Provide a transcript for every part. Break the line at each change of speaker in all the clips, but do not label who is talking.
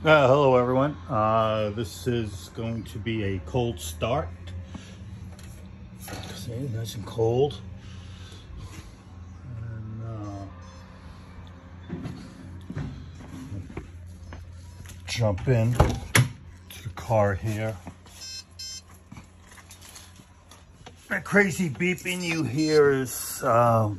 Hello everyone. This is going to be a cold start. See, nice and cold. And jump in to the car here. That crazy beeping you hear is little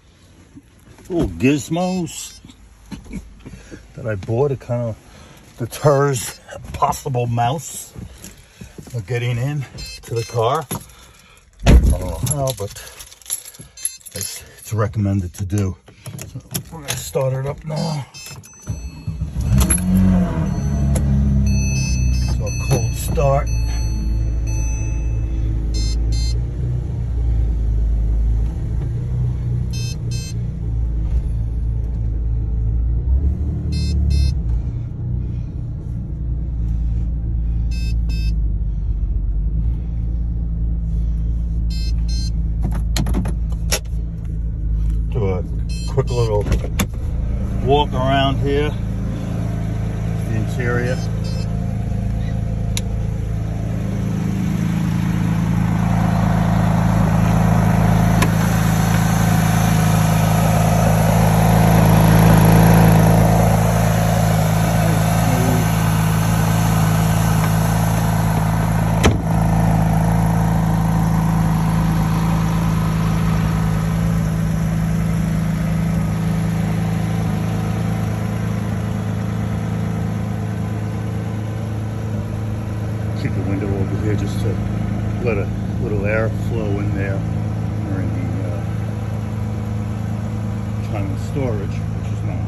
gizmos that I bought. It kind of deters a possible mouse of getting in to the car. I don't know how, but it's recommended to do. So we're gonna start it up now. So a cold start. Do a quick little walk around here, the interior. Keep the window over here just to let a little air flow in there during the time of storage, which is normal.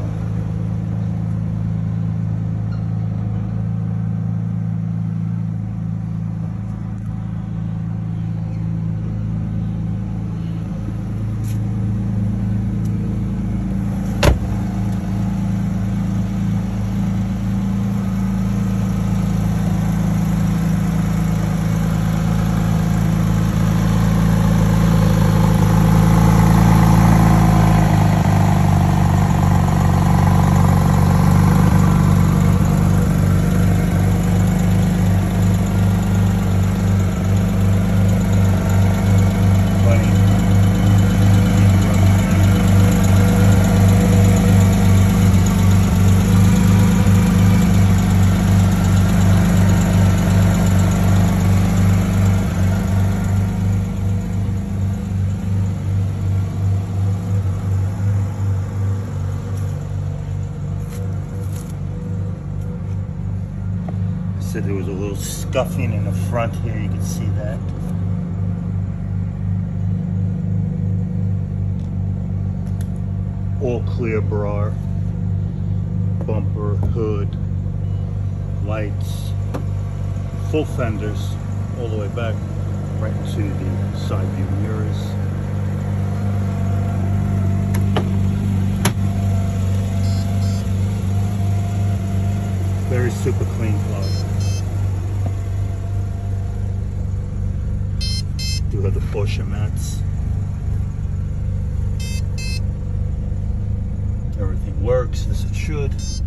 Said there was a little scuffing in the front here, you can see that. All clear bar, bumper, hood, lights, full fenders, all the way back right into the side view mirrors. Very super clean car. Do have the Porsche mats. Everything works as it should.